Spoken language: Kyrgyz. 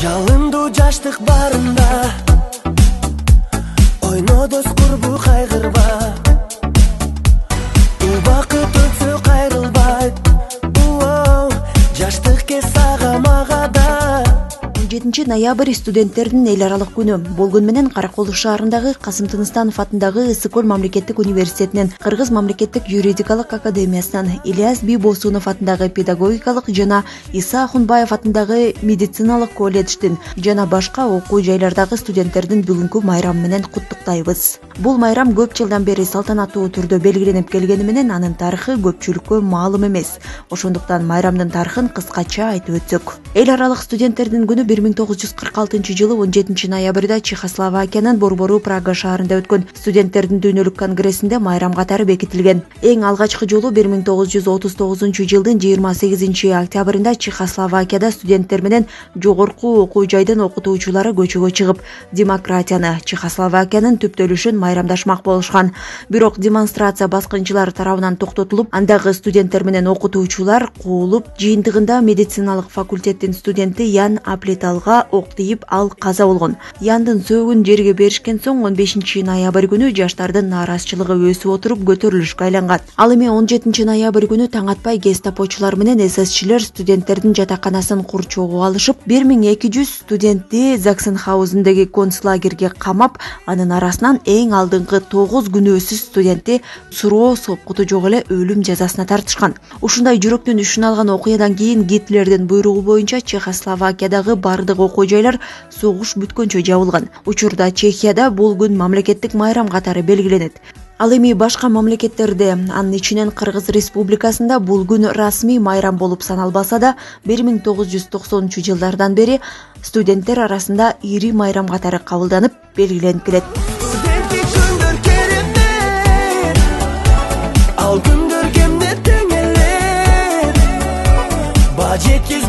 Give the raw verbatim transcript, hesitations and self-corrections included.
Жалынду жаштык барында ойно дос курбу кайгырба. Убакыт өтсө кайрылбайт. Жаштык кез ага мага да. он жетинчи ноябрь студенттердин эл аралык күнү болгон менен Каракол шаарындагы Касым Тыныстанов атындагы Ысык Көл мамлекеттик университетинен, Кыргыз мамлекеттик юридикалык академиясынан, Ильяс Бийбосунов атындагы педагогикалык жана Иса Ахунбаев атындагы медициналык колледждин жана башка окуу жайлардагы студенттердин бүгүнкү майрамы менен куттуктайбыз. Бул майрам көп жылдан бери салтанаттуу түрдө белгиленип келгени менен анын тарыхы көпчүлүккө маалым эмес. Ошондуктан майрамдын тарыхын кыскача айтып өтсөк. Эл аралык студенттердин күнү бир миң тогуз жүз кырк алтынчы жылы он жетинчи ноябрда Чехословакиянын борбору Прага шаарында өткөн студенттердин дүйнөлүк конгрессинде майрам катары бекитилген. Эң алгачкы жолу бир миң тогуз жүз отуз тогузунчу жылдын жыйырма сегизинчи октябрында Чехословакияда студенттер менен жогорку окуу жайдын окутуучулары көчөгө чыгып, демократияны, Чехословакиянын түптөлүшүн майрамдашмак болушкан. Бирок демонстрация баскынчылар тарабынан токтотулуп, андагы студенттер менен окутуучулар куулуп, жыйынтыгында медициналык факультеттин студенти Ян Аплеталга ок тийип, ал каза болгон. Яндын сөөгүн жерге беришкен соң он бешинчи ноябрь күнү жаштардын нааразычылыгы өсүп отуруп көтөрүлүшкө айланган. Ал эми он жетинчи ноябрь күнү таң атпай гестапочулар менен эсэсчилер студенттердин жатаканасын курчоого алышып, бир миң эки жүз студентти Заксенхаузендеги концлагерге камап, анын арасынан эң алдыңкы тогуз күнөөсүз студентти суроо сопкуту жок эле өлүм жазасына тартышкан. Ушундай жүрөктүн үшүн алган окуядан кийин Гитлердин буйругу боюнча Чехословакиядагы бардык окуу жайлар согуш бүткөнчө жабылган. Учурда Чехияда бул күн мамлекеттик майрам катары белгиленет. Ал эми башка мамлекеттерде, анын ичинен Кыргыз Республикасында бул күн расмий майрам болуп саналбаса да, бир миң тогуз жүз токсонунчу жылдардан бери студенттер арасында ири майрам катары кабылданып, белгиленип келет. Ал күндөр кемде теңелер, ба жеткиз